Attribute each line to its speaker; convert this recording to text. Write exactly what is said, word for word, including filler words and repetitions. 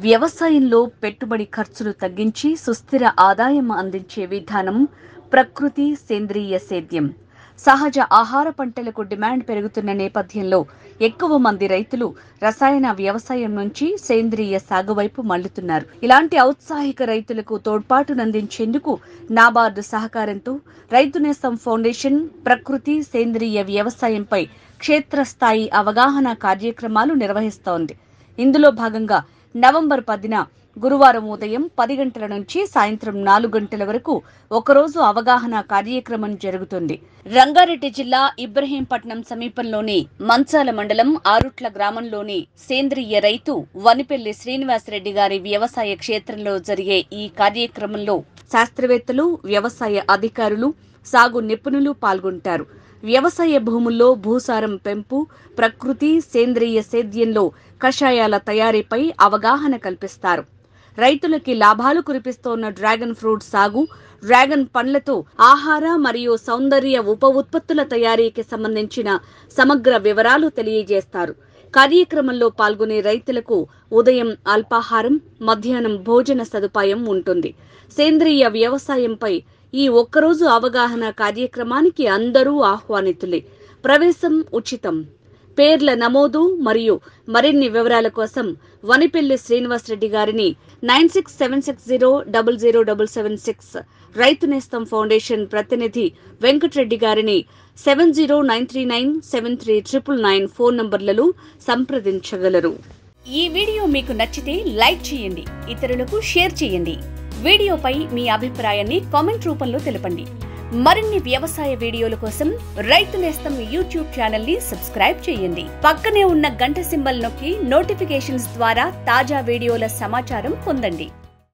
Speaker 1: వ్యవసాయంలో పెట్టుబడి ఖర్చులు తగ్గించి సుస్థిర ఆదాయం అందించే విధానం ప్రకృతి సేంద్రియ సేద్యం. సహజ ఆహార పంటలకు డిమాండ్ పెరుగుతున్న నేపథ్యంలో ఎక్కువ మంది రైతులు రసాయన వ్యవసాయం నుంచి సేంద్రియ సాగు వైపు మళ్లుతున్నారు. ఇలాంటి ఔత్సాహిక రైతులకు తోడ్పాటునందించేందుకు నాబార్డు సహకారంతో రైతు నేస్తం ఫౌండేషన్ ప్రకృతి సేంద్రియ వ్యవసాయంపై క్షేత్రస్థాయి అవగాహన కార్యక్రమాలు నిర్వహిస్తోంది. ఇందులో భాగంగా నవంబర్ పదిన గురువారం ఉదయం పది గంటల నుంచి సాయంత్రం నాలుగు గంటల వరకు ఒకరోజు అవగాహన కార్యక్రమం జరుగుతుంది. రంగారెడ్డి జిల్లా ఇబ్రహీంపట్నం సమీపంలోని మంచాల మండలం ఆరుట్ల గ్రామంలోని సేంద్రియ రైతు వనిపెల్లి శ్రీనివాసరెడ్డి గారి వ్యవసాయ క్షేత్రంలో జరిగే ఈ కార్యక్రమంలో శాస్త్రవేత్తలు, వ్యవసాయ అధికారులు, సాగు నిపుణులు పాల్గొంటారు. వ్యవసాయ భూముల్లో భూసారం పెంపు, ప్రకృతి సేంద్రియ సేద్యంలో కషాయాల తయారీపై అవగాహన కల్పిస్తారు. రైతులకి లాభాలు కురిపిస్తోన్న డ్రాగన్ ఫ్రూట్ సాగు, డ్రాగన్ పండ్లతో ఆహార మరియు సౌందర్య ఉప ఉత్పత్తుల తయారీకి సంబంధించిన సమగ్ర వివరాలు తెలియజేస్తారు. కార్యక్రమంలో పాల్గొనే రైతులకు ఉదయం అల్పాహారం, మధ్యాహ్నం భోజన సదుపాయం ఉంటుంది. సేంద్రియ వ్యవసాయంపై ఈ ఒక్కరోజు అవగాహన కార్యక్రమానికి అందరూ ఆహ్వానితులే. ప్రవేశం ఉచితం. పేర్ల నమోదు మరియు మరిన్ని వివరాల కోసం వనిపెల్లి శ్రీనివాసరెడ్డి గారిని nine six seven six zero double zero double seven six, Rythu Nestham foundation ప్రతినిధి వెంకటరెడ్డి గారిని seven zero nine three nine seven three triple nine phone నంబర్లలో సంప్రదించగలరు.
Speaker 2: ఈ వీడియో మీకు నచ్చితే లైక్ చేయండి, ఇతరులకు షేర్ చేయండి. వీడియోపై మీ అభిప్రాయాన్ని కామెంట్ రూపంలో తెలపండి. మరిన్ని వ్యవసాయ వీడియోల కోసం రైతు నేస్తం యూట్యూబ్ ఛానల్ ని సబ్స్క్రైబ్ చేయండి. పక్కనే ఉన్న గంట సింబల్ నొక్కి నోటిఫికేషన్స్ ద్వారా తాజా వీడియోల సమాచారం పొందండి.